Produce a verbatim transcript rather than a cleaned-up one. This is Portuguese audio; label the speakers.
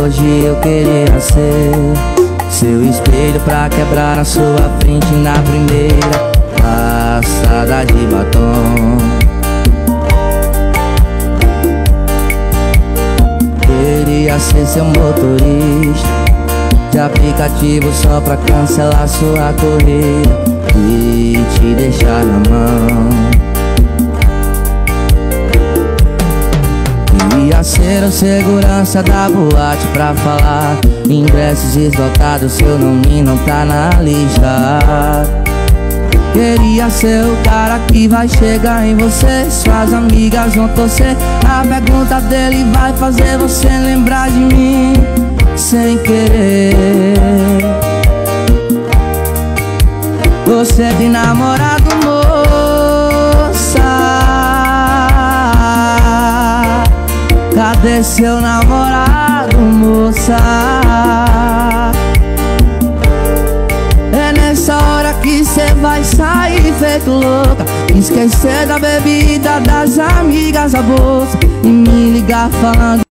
Speaker 1: hoje eu queria ser seu espelho pra quebrar na sua frente na primeira passada de batom. Queria ser seu motorista de aplicativo só pra cancelar sua corrida e te deixar na mão. Queria ser o segurança da boate pra falar ingressos esgotados, seu nome não tá na lista. Queria ser o cara que vai chegar em você, suas amigas vão torcer, a pergunta dele vai fazer você lembrar de mim sem querer. Você tem namorado, moça? Cadê seu namorado, moça? É nessa hora que cê vai sair feito louca, esquecer da bebida, das amigas, a bolsa e me ligar falando